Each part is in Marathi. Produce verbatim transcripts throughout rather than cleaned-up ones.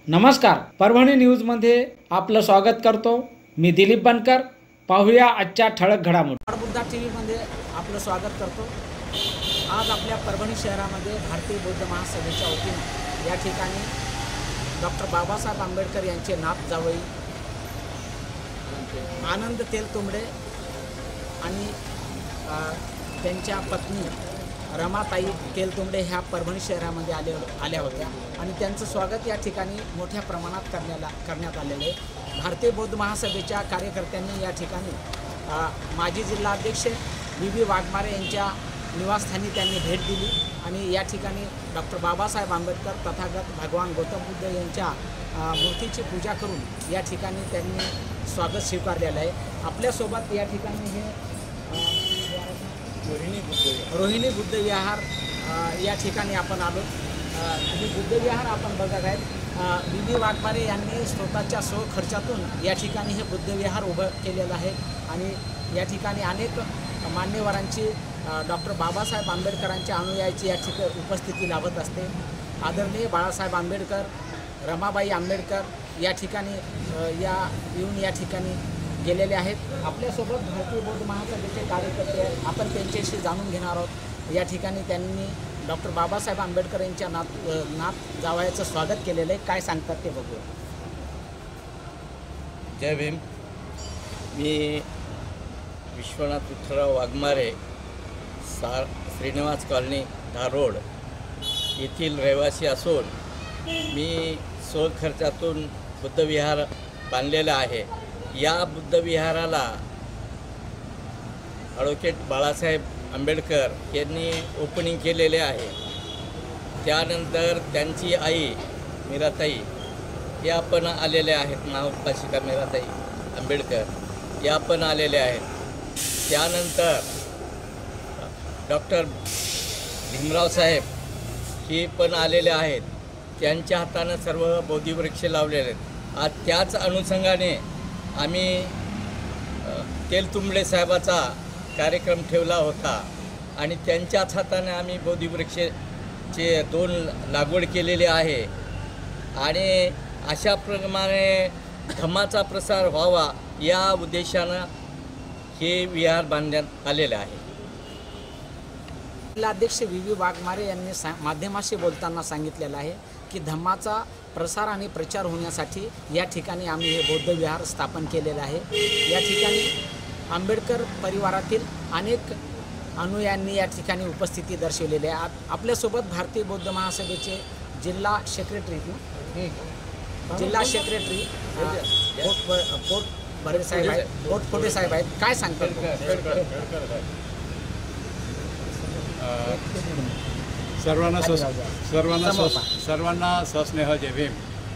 नमस्कार, परभणी न्यूजमध्ये आपलं स्वागत करतो। मी दिलीप बनकर। पाहूया आजच्या ठळक घडामोडी। बुद्धा टीव्हीमध्ये आपलं स्वागत करतो। आज आपल्या परभणी शहरामध्ये भारतीय बौद्ध महासभेच्या वतीने या ठिकाणी डॉक्टर बाबासाहेब आंबेडकर यांचे नात जावई आनंद तेलतुंबडे आणि त्यांच्या पत्नी रमाताई तेलतुंबडे ह्या परभणी शहरामध्ये आले आल्या होत्या आणि त्यांचं स्वागत या ठिकाणी मोठ्या प्रमाणात करण्याला करण्यात आलेले आहे। भारतीय बौद्ध महासभेच्या कार्यकर्त्यांनी या ठिकाणी माजी जिल्हाध्यक्ष बी बी वाघमारे यांच्या निवासस्थानी त्यांनी भेट दिली आणि या ठिकाणी डॉक्टर बाबासाहेब आंबेडकर तथागत भगवान गौतम बुद्ध यांच्या मूर्तीची पूजा करून या ठिकाणी त्यांनी स्वागत स्वीकारलेलं आहे। आपल्यासोबत या ठिकाणी हे रोहिणी बुद्ध रोहिणी बुद्ध विहार या ठिकाणी आपण आलो। हे बुद्ध विहार आपण बघत आहेत। बी बी वाघमारे यांनी स्वतःच्या स्व खर्चातून या ठिकाणी हे बुद्ध विहार उभं केलेलं आहे आणि या ठिकाणी अनेक मान्यवरांची डॉक्टर बाबासाहेब आंबेडकरांच्या अनुयायाची या ठिकाणी उपस्थिती लाभत असते। आदरणीय बाळासाहेब आंबेडकर, रमाबाई आंबेडकर या ठिकाणी या येऊन या ठिकाणी गेलेले आहेत। आपल्यासोबत भारतीय बौद्ध महासभेचे कार्यकर्ते आहेत, आपण त्यांच्याशी जाणून घेणार आहोत। या ठिकाणी त्यांनी डॉक्टर बाबासाहेब आंबेडकर यांच्या नात नात जावयाचं स्वागत केलेलं आहे। काय सांगतात ते बघूया। जय भीम। मी विश्वनाथ विठ्ठलराव वाघमारे, सा श्रीनिवास कॉलनी धारोड येथील रहिवासी असून मी स्वखर्चातून बुद्धविहार बांधलेलं आहे। या बुद्धविहाराला ॲडव्होकेट बाळासाहेब आंबेडकर यांनी ओपनिंग केलेले आहे। त्यानंतर त्यांची आई मीराताई या पण आलेल्या आहेत, नावकाशिका मीराताई आंबेडकर या पण आलेल्या आहेत। त्यानंतर डॉक्टर भीमराव साहेब हे पण आलेले आहेत, त्यांच्या हातानं सर्व बोधिवृक्ष लावलेले आहेत। आज त्याच अनुषंगाने आम्ही तेलतुंबडे साहेबाचा कार्यक्रम ठेवला होता आणि त्यांच्याच हाताने आम्ही बोधिवृक्षाचे दोन लागवड केलेली आहे आणि अशा प्रमाणे धम्माचा प्रसार व्हावा या उद्देशानं हे विहार बांधण्यात आलेले आहे। जिल्हाध्यक्ष बी बी वाघमारे यांनी सा माध्यमाशी बोलताना सांगितलेलं आहे की धम्माचा प्रसार आणि प्रचार होण्यासाठी या ठिकाणी आम्ही हे बौद्ध विहार स्थापन केलेलं आहे। या ठिकाणी आंबेडकर परिवारातील अनेक अनुयायांनी या ठिकाणी उपस्थिती दर्शवलेली आहे। आपल्यासोबत भारतीय बौद्ध महासभेचे जिल्हा सेक्रेटरी जिल्हा सेक्रेटरी पोट पोट भरे साहेब आहेत पोटफोटे साहेब आहेत। काय सांगतात? सर्वांना सस सर्वांना सस सर्वांना सस्नेह जय भीम।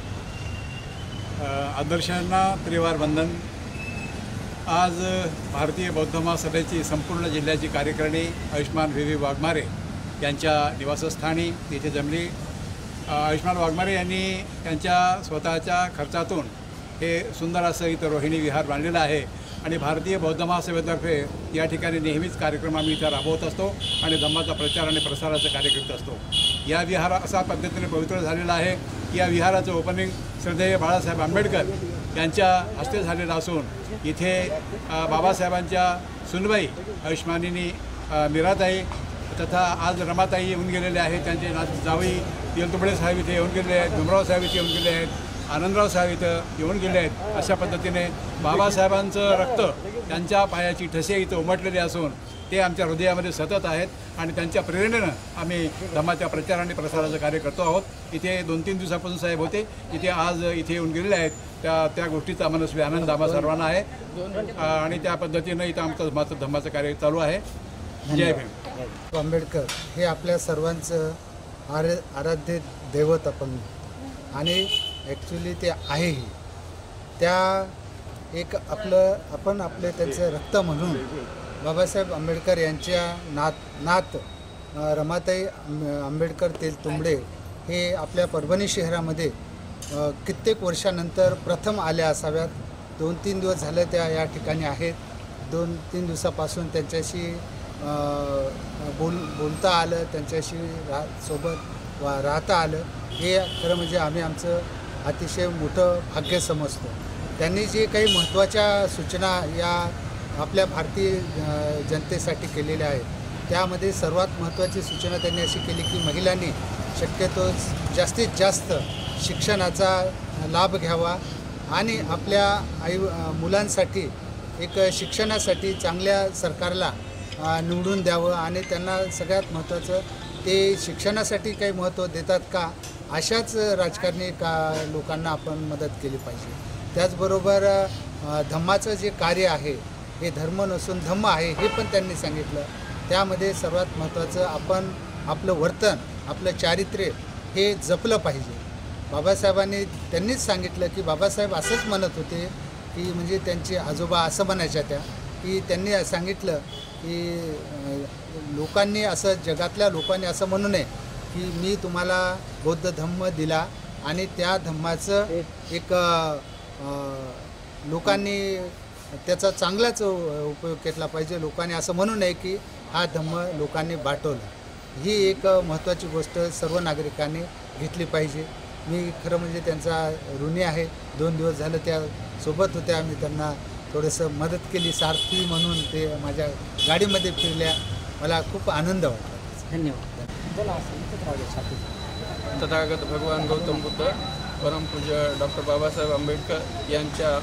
आदर्शांना त्रिवार वंदन। आज भारतीय बौद्ध महासभेची संपूर्ण जिल्ह्याची कार्यकारिणी आयुष्मान व्ही व्ही वाघमारे यांच्या निवासस्थानी तिथे जमली। आयुष्मान वाघमारे यांनी त्यांच्या स्वतःच्या खर्चातून हे सुंदर असं इथं रोहिणी विहार बांधलेलं आहे आणि भारतीय बौद्ध महासभेतर्फे या ठिकाणी नेहमीच कार्यक्रम आम्ही इथं राबवत असतो आणि धम्माचा प्रचार आणि प्रसाराचं कार्य करत असतो। या विहार असा पद्धतीने पवित्र झालेला आहे की या विहाराचं ओपनिंग श्रद्धेय बाळासाहेब आंबेडकर यांच्या हस्ते झालेलं असून इथे बाबासाहेबांच्या सुनबाई आयुष्मानीनी मीराताई तथा आज रमाताई येऊन गेलेले आहेत, त्यांचे नात जावई तेलतुंबडे साहेब इथे येऊन गेलेले आहेत, भीमराव साहेब इथे येऊन गेले आहेत, आनंदराव साहेब इथं येऊन गेले आहेत। अशा पद्धतीने बाबासाहेबांचं रक्त त्यांच्या पायाची ठसे इथं उमटलेले असून ते आमच्या हृदयामध्ये सतत आहेत आणि त्यांच्या प्रेरणेनं आम्ही धम्माच्या प्रचार आणि प्रसाराचं कार्य करतो आहोत। इथे दोन तीन दिवसापासून साहेब होते, इथे आज इथे येऊन गेलेले आहेत। त्या त्या गोष्टीचा मनस्वी आनंद आम्हा सर्वांना आहे आणि त्या पद्धतीनं इथं आमचं धम्माचं धम्माचं कार्य चालू आहे। जय भीम। आंबेडकर हे आपल्या सर्वांचं आरा आराध्य दैवत आपण आणि ॲक्च्युली ते आहेही। त्या एक आपलं आपण आपले त्यांचं रक्त म्हणून बाबासाहेब आंबेडकर यांच्या नात नात रमाताई आंबेडकर तेलतुंबडे हे आपल्या परभणी शहरामध्ये कित्येक वर्षानंतर प्रथम आल्या असाव्यात। दोन तीन दिवस झाले त्या या ठिकाणी आहेत। दोन तीन दिवसापासून त्यांच्याशी बोल बोलता आलं, त्यांच्याशी रा सोबत वा राहता आलं। हे खरं म्हणजे आम्ही आमचं अतिशय मोठं भाग्य समजतो. त्यांनी जे काही महत्त्वाच्या सूचना या आपल्या भारतीय जनतेसाठी केलेल्या आहेत त्यामध्ये सर्वात महत्त्वाची सूचना त्यांनी अशी केली की महिलांनी शक्यतो जास्तीत जास्त शिक्षणाचा लाभ घ्यावा आणि आपल्या आई मुलांसाठी एक शिक्षणासाठी चांगल्या सरकारला निवडून द्यावं आणि त्यांना सगळ्यात महत्त्वाचं ते शिक्षणासाठी काही महत्त्व देतात का अशाच राजकारणी का लोकांना आपण मदत केली पाहिजे. त्याचबरोबर धम्माचं जे कार्य आहे हे धर्म नसून धम्म आहे हे पण त्यांनी सांगितलं. त्यामध्ये सर्वात महत्त्वाचं आपण आपलं वर्तन आपलं चारित्र्य हे जपलं पाहिजे. बाबासाहेबांनी त्यांनीच सांगितलं की बाबासाहेब असंच म्हणत होते की म्हणजे त्यांचे आजोबा असं म्हणायच्या त्या की त्यांनी सांगितलं की लोकांनी असं जगातल्या लोकांनी असं म्हणू नये की मी तुम्हाला बौद्ध धम्म दिला आणि त्या धम्माचं एक लोकांनी त्याचा चांगलाच उपयोग केला पाहिजे. लोकांनी असं म्हणू नये की हा धम्म लोकांनी बाटवला. ही एक महत्त्वाची गोष्ट सर्व नागरिकांनी घेतली पाहिजे. मी खरं म्हणजे त्यांचा ऋणी आहे. दोन दिवस झालं त्या सोबत होत्या. आम्ही त्यांना थोडंसं मदत केली सारथी म्हणून. ते माझ्या गाडीमध्ये फिरल्या. मला खूप आनंद वाटला. धन्यवाद. बोला तथागत भगवान गौतम बुद्ध परमपूज्य डॉक्टर बाबासाहेब आंबेडकर यांच्या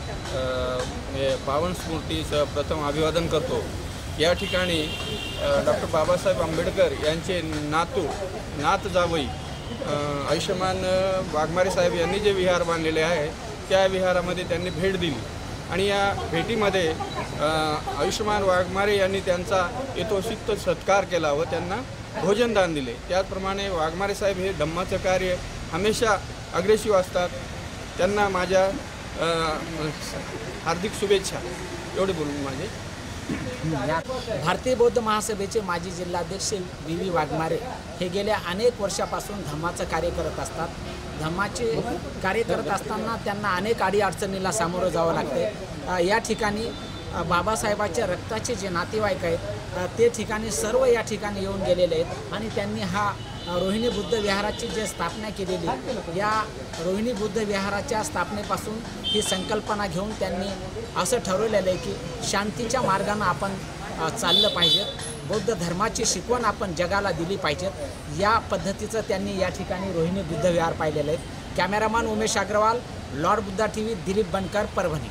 पावन स्मृतीचं प्रथम अभिवादन करतो. या ठिकाणी डॉक्टर बाबासाहेब आंबेडकर यांचे नातू नात जावई आयुष्यमान वाघमारे साहेब यांनी जे विहार बांधलेले आहे त्या विहारामध्ये त्यांनी भेट दिली आणि या भेटीमध्ये आयुष्यमान वाघमारे यांनी त्यांचा यथोचित सत्कार केला व त्यांना भोजनदान दिले. त्याचप्रमाणे वाघमारे साहेब हे धम्माचं कार्य हमेशा अग्रेसिव्ह असतात. त्यांना माझ्या हार्दिक शुभेच्छा. एवढे बोलून माझे. भारतीय बौद्ध महासभेचे माजी जिल्हाध्यक्ष व्ही व्ही वाघमारे हे गेल्या अनेक वर्षापासून धम्माचं कार्य करत असतात. धम्माचे कार्य करत असताना त्यांना अनेक अडीअडचणीला सामोरं जावं लागते. या ठिकाणी बाबासाहेबाच्या रक्ताचे जे नातेवाईक आहेत ते ठिकाणी सर्व या ठिकाणी येऊन गेलेले आहेत आणि त्यांनी हा रोहिणी बुद्ध विहाराची जे स्थापना केलेली या रोहिणी बुद्ध विहाराच्या स्थापनेपासून ही संकल्पना घेऊन त्यांनी असं ठरवलेलं आहे की शांतीच्या मार्गानं आपण चाललं पाहिजे. बौद्ध धर्माची शिकवण आपण जगाला दिली पाहिजेत. या पद्धतीचं त्यांनी या ठिकाणी रोहिणी बुद्ध विहार पाहिलेलं आहे. Cameraman Umesh Agrawal, lord Buddha T V, Dilip Bankar, Parbhani.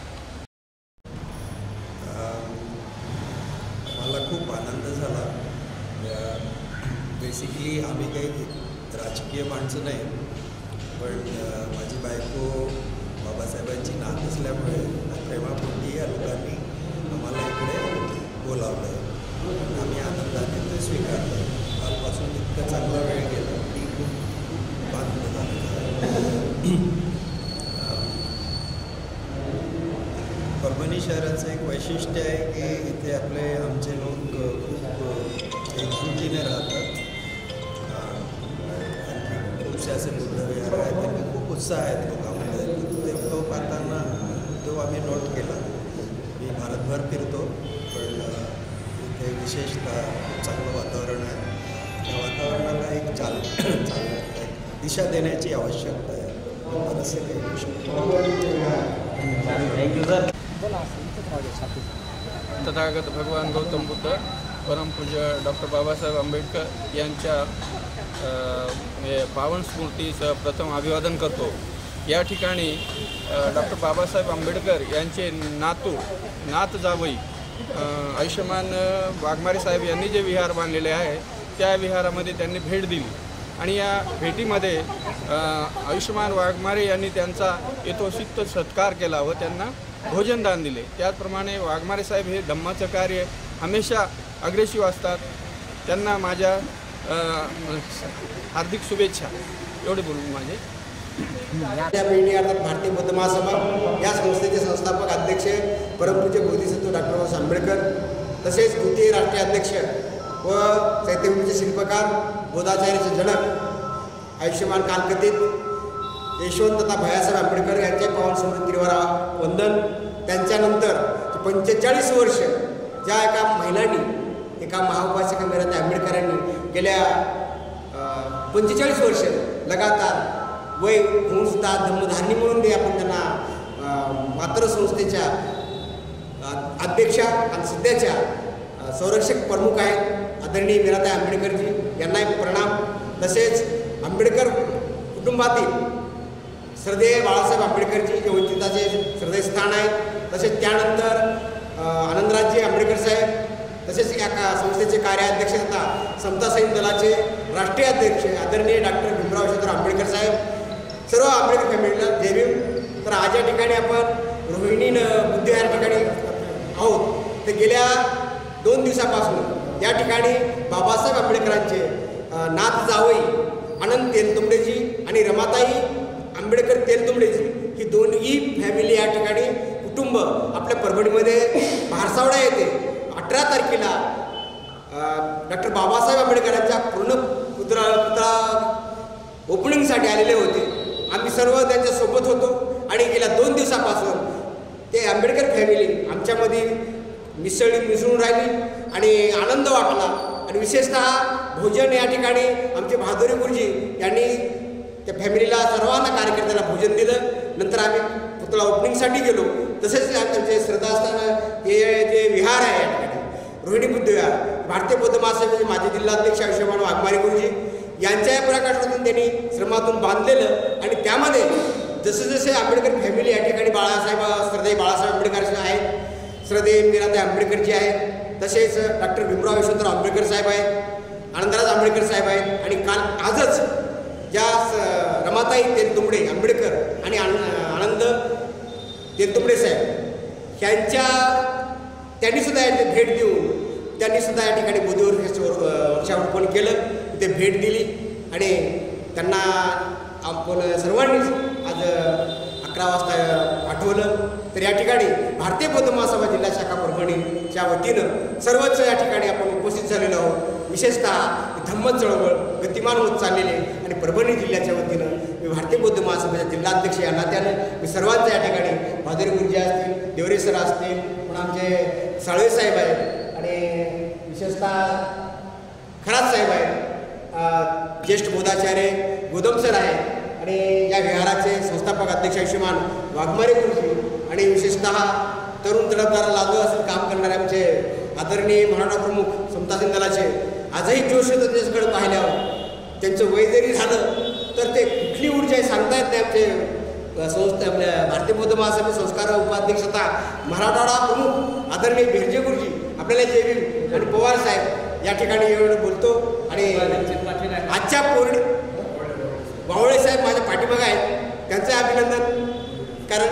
मला खूप आनंद झाला. बेसिकली आम्ही काही राजकीय माणसं नाही, पण माझी बायको बाबासाहेबांची नात असल्यामुळे प्रेमापोटी या लोकांनी आम्हाला इकडे बोलावलं. आम्ही आनंदाने ते स्वीकारलं. कालपासून इतकं चांगला वेळ गेला की खूप आनंद झाला. परभणी शहराचं एक वैशिष्ट्य आहे की इथे आपले आमचे लोक खूप एकजुटीने राहतात. खूपसे असे बुद्ध विहार आहेत त्यांनी खूप उत्साह आहेत लोकांमध्ये. ते तो पाहताना तो आम्ही नोट केला. मी भारतभर फिरतो, पण इथे विशेषतः चांगलं वातावरण आहे. त्या वातावरणाला एक चाल चाल एक दिशा देण्याची आवश्यकता आहे. बरंचसं काही होऊ शकतो. तथागत भगवान गौतम बुद्ध परमपूज्य डॉक्टर बाबासाहेब आंबेडकर यांच्या पावन स्मृतीचं प्रथम अभिवादन करतो. या ठिकाणी डॉक्टर बाबासाहेब आंबेडकर यांचे नातू नात जावई आयुष्यमान वाघमारे साहेब यांनी जे विहार बांधलेले आहे त्या विहारामध्ये त्यांनी भेट दिली आणि या भेटीमध्ये आयुष्यमान वाघमारे यांनी त्यांचा यथोचित सत्कार केला व त्यांना भोजनदान दिले. त्याचप्रमाणे वाघमारे साहेब हे धम्माचं कार्य हमेशा अग्रेसिव्ह असतात. त्यांना माझ्या हार्दिक शुभेच्छा. एवढे बोलून माझे. त्या पिढी अर्थात भारतीय बौद्ध महासभा या संस्थेचे संस्थापक अध्यक्ष परमपूज्य बोधिसत्व डॉक्टर बाबासाहेब आंबेडकर, तसेच द्वितीय राष्ट्रीय अध्यक्ष व चैत्यभूमीचे शिल्पकार, बोधाचार्याचे जनक आयुष्यमान कालकथित यशवंत तथा भैयासाहेब आंबेडकर यांचे पावन स्मृतीवर वंदन. त्यांच्यानंतर पंचेचाळीस वर्ष ज्या एका महिलांनी एका महाउपासिका मीराताई आंबेडकरांनी गेल्या पंचेचाळीस वर्ष लगातार वय होऊन सुद्धा धम्मधान्य म्हणून ते आपण त्यांना अ, मातृ संस्थेच्या अ, अध्यक्षा आणि सध्याच्या अ, संरक्षक प्रमुख आहेत आदरणीय मीराताई आंबेडकरजी यांना एक प्रणाम. तसेच आंबेडकर कुटुंबातील श्रद्धेय बाळासाहेब आंबेडकरजी जे वंचिताचे श्रद्धेय स्थान आहेत. तसेच त्यानंतर अ, आनंदराजजी आंबेडकर साहेब, तसेच या का संस्थेचे कार्याध्यक्ष तथा समता सैनिक दलाचे राष्ट्रीय अध्यक्ष आदरणीय डॉक्टर भीमराव यशवंतराव आंबेडकर साहेब, सर्व आंबेडकर फॅमिलीला जय भीम. तर आज या ठिकाणी आपण रोहिणी बुद्ध या ठिकाणी आहोत. तर गेल्या दोन दिवसापासून या ठिकाणी बाबासाहेब आंबेडकरांचे अ, नाथ जावई आनंद तेलतुंबडेजी आणि रमाताई आंबेडकर तेलतुंबडेजी ही दोन्ही फॅमिली या ठिकाणी कुटुंब आपल्या परभणीमध्ये भारसावडा येथे अठरा तारखेला डॉक्टर बाबासाहेब आंबेडकरांच्या पूर्ण पुतळा पुतळा ओपनिंगसाठी आलेले होते. आम्ही सर्व त्यांच्यासोबत होतो आणि गेल्या दोन दिवसापासून ते आंबेडकर फॅमिली आमच्यामध्ये मिसळी मिसळून राहिली आणि आनंद वाटला. आणि विशेषतः भोजन या ठिकाणी आमचे बहादुरी गुरुजी यांनी त्या फॅमिलीला सर्वांना कार्यकर्त्याला भोजन दिलं. नंतर आम्ही पुतळा ओपनिंगसाठी गेलो. तसेच त्यांचे श्रद्धास्थान हे जे विहार आहे या ठिकाणी रोहिणी बुद्ध विहार, भारतीय बौद्ध महासभेचे माजी जिल्हाध्यक्ष आयुष्यमान वाघमारे गुरुजी यांच्या या प्रकाशातून त्यांनी श्रमातून बांधलेलं. आणि त्यामध्ये जसे जसे आंबेडकर फॅमिली या ठिकाणी बाळासाहेब श्रद्धेय बाळासाहेब आंबेडकर आहेत, श्रद्धेय मीराताई आंबेडकरजी आहेत, तसेच डॉक्टर भीमराव यशवंतराव आंबेडकर साहेब आहेत, आनंदराज आंबेडकर साहेब आहेत. आणि काल आजच ज्या रमाताई तेलतुंबडे आंबेडकर आणि आनंद तेलतुंबडे साहेब ह्यांच्या त्यांनीसुद्धा याची भेट देऊन त्यांनीसुद्धा या ठिकाणी बुद्ध वृक्षारोपण केलं, तिथे भेट दिली. आणि त्यांना आपण सर्वांनीच आज अकरा वाजता पाठवलं. तर या ठिकाणी भारतीय बौद्ध महासभा जिल्हा शाखा परभणीच्या वतीनं सर्वच या ठिकाणी आपण उपस्थित झालेलो आहोत. विशेषतः धम्म चळवळ गतिमान होत चाललेली आणि परभणी जिल्ह्याच्या वतीनं मी भारतीय बौद्ध महासभेच्या जिल्हाध्यक्ष या नात्यानं मी सर्वांचं या ठिकाणी बहादुरी गुरुजी असतील, देवरे सर असतील, पण आमचे साळवे साहेब आहेत आणि विशेषतः खरात साहेब आहेत, ज्येष्ठ बोधाचार्य गोदम सर आहेत आणि या विहाराचे संस्थापक अध्यक्ष आयुष्यमान वाघमारे गुरुजी आणि विशेषतः तरुण तडफदार लादू असं काम करणारे आमचे आदरणीय मराठा प्रमुख समता सैनिक दलाचे आजही जोश येतो त्याच्याकडे पाहिल्यावर. त्यांचं वय जरी झालं तर ते कुठली ऊर्जा आहे सांगता येत नाही. आमचे संस्था आपल्या भारतीय बौद्ध महासभा संस्कार उपाध्यक्ष तथा मराठवाडा प्रमुख आदरणीय बिरजे गुरुजी आपल्याला जय भीम आणि पवार साहेब या ठिकाणी एवढं बोलतो. आणि आजच्या पौर्णि वावळे साहेब माझ्या पाठीमागे आहेत, त्यांचं अभिनंदन. कारण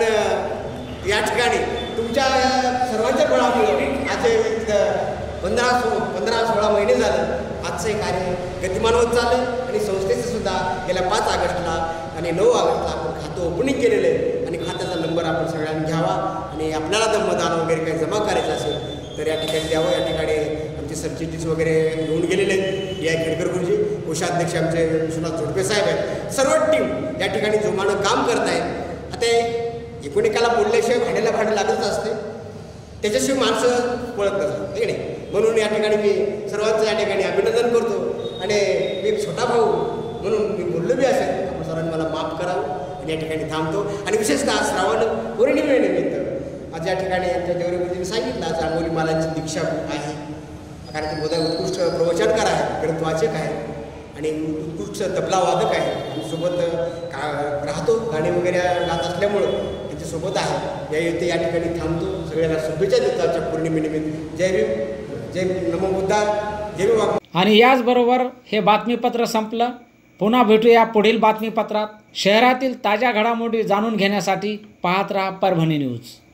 या ठिकाणी तुमच्या सर्वांच्या बळामुळे आज पंधरा सो पंधरा सोळा महिने झालं आजचं हे कार्य गतिमान होत चाललं. आणि संस्थेचं सुद्धा गेल्या पाच ऑगस्टला आणि नऊ ऑगस्टला आपण खातं ओपनिंग केलेलं आहे आणि खात्याचा नंबर आपण सगळ्यांनी घ्यावा. आणि आपल्याला जर मतदान वगैरे काही जमा करायचं असेल तर या ठिकाणी द्यावं. या ठिकाणी आमचे सरचिटणीस वगैरे येऊन गेलेले आहेत, डी आय खेडकर गुरुजी, कोषाध्यक्ष आमचे विश्वनाथ जोडपे साहेब आहेत, सर्व टीम या ठिकाणी जोमानं काम करत आहेत. आता एकोणिकाला बोलल्याशिवाय भांड्याला भांडं लागतच असते, त्याच्याशिवाय माणसं पळत नसतात की नाही. म्हणून या ठिकाणी मी सर्वांचं या ठिकाणी अभिनंदन करतो. आणि मी एक छोटा भाऊ म्हणून मी बोललो बी असेल, आपण सर्वांनी मला माफ करावं आणि या ठिकाणी थांबतो. आणि विशेषतः श्रावण पौर्णिमेनिमित्त आज या ठिकाणी आमच्या देवरे गुरुजींनी सांगितलं आज अंगोली मालांची दीक्षा आहे, कारण ते बोधा उत्कृष्ट प्रवचनकार आहेत, गणित वाचक आहेत आणि उत्कृष्ट तबला वादक आहे. आम्ही सोबत का राहतो, गाणे वगैरे गात असल्यामुळं त्यांच्यासोबत आहे. या येथे या ठिकाणी थांबतो. सगळ्यांना शुभेच्छा देतो आजच्या पौर्णिमेनिमित्त. जय भीम, जय नमो बुद्धा, जय भीम. आणि याचबरोबर हे बातमीपत्र संपलं. पुन्हा भेटूया पुढील बातमीपत्रात. शहरातील ताज्या घडामोडी जाणून घेण्यासाठी पाहत राहा परभणी न्यूज.